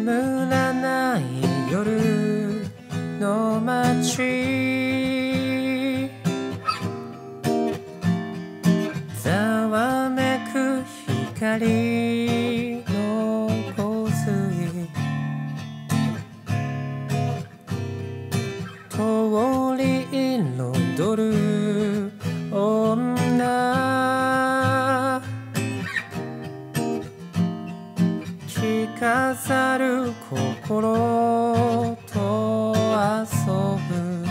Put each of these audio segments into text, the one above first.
眠らない夜の街ざわめく光の洪水通り彩る女着飾る心と遊ぶ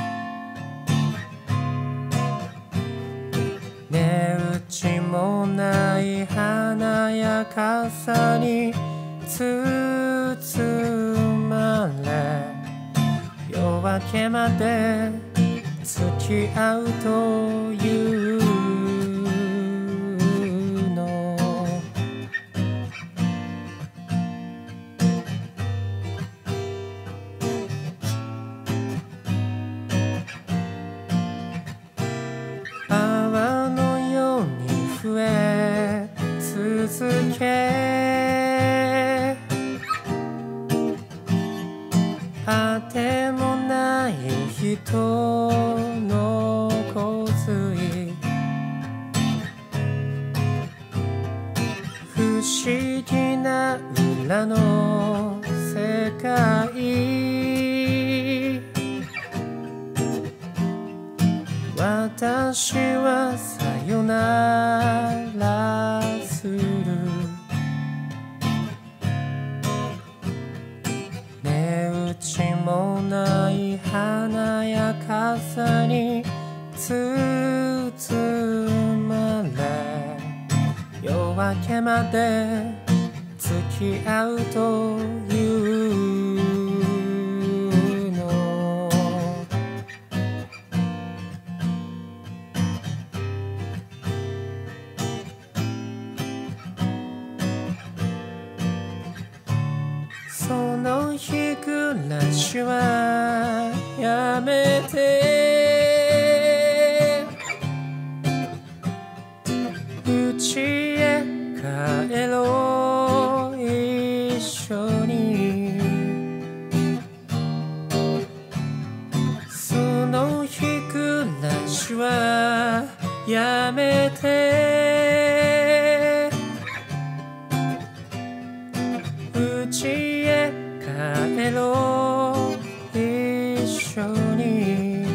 値打ちもない華やかさに包まれ夜明けまで付き合うというの泡のように増え続けあてもない人の洪水不思議な裏の世界私はさよならする値打ちもない華やかさに包まれ夜明けまで付き合うというのその日暮らしはやめて家へ帰ろう一緒にその日暮らしはやめて家へ帰ろう一緒に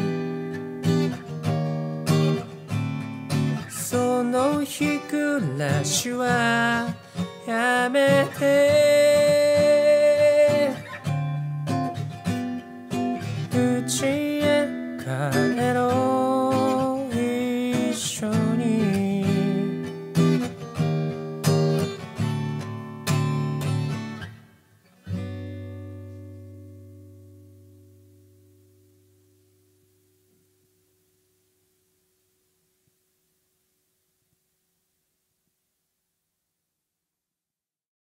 その日暮らしはやめて家へ帰ろう